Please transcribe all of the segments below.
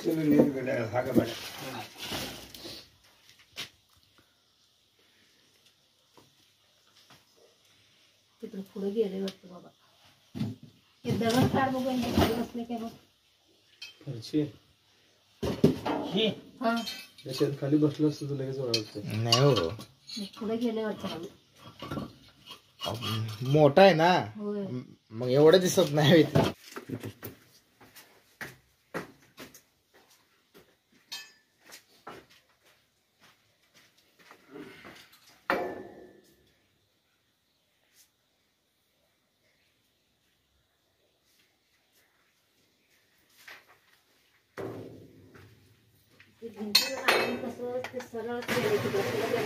तिकडे पुढे गेले वाटतं बाबा. हे दगड काढ बघू खाली बसले काय बघ. हा त्याच्यात खाली बसलं असतं तर लगेच ओळखतं. नाही हो, पुढे गेले वाटतं. मोठा आहे ना, होय. मग एवढं दिसत नाही. कसं ते सरळ गेले तिकडे.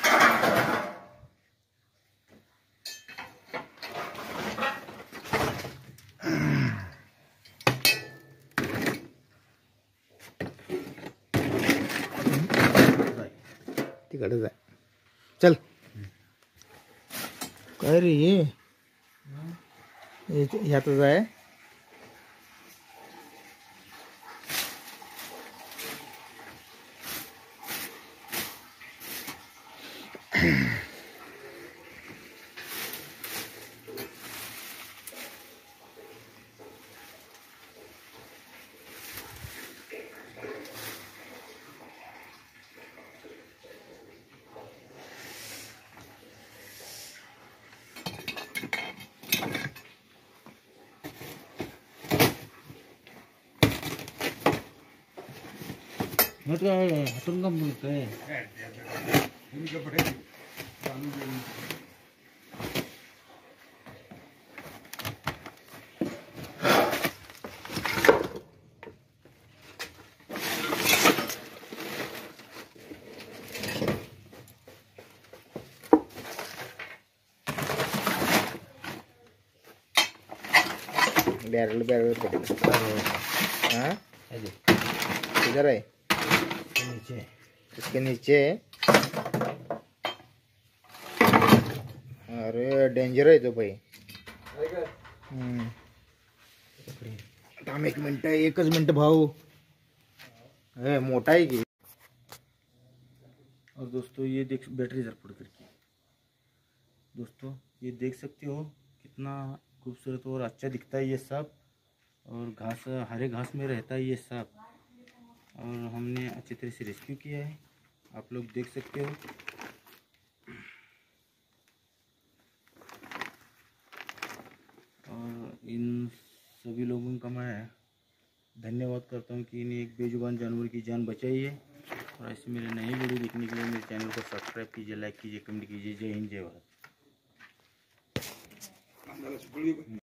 तिकडे जाय, चल. काय रे ह्यातच आहे. हातून काम बोलतोय. बैरल हाँ किधर है? नीचे, इसके नीचे. अरे डेंजर आहे तो भाई. थांब एक मिनिट, एकच मिनिट भाऊ. हे मोठा है की. और दोस्तों ये देख, बैटरी जर पड़ करके दोस्तों ये देख सकते हो कितना खूबसूरत और अच्छा दिखता है ये सांप. और घास, हरे घास में रहता है ये सांप. और हमने अच्छी तरह से रेस्क्यू किया है, आप लोग देख सकते हो. और इन सभी लोगों का मैं धन्यवाद करता हूँ कि इन्हें एक बेजुबान जानवर की जान बचाई है. और ऐसे मेरे नए वीडियो देखने के लिए मेरे चैनल को सब्सक्राइब कीजिए, लाइक कीजिए, कमेंट कीजिए. जय हिंद, जय भारत.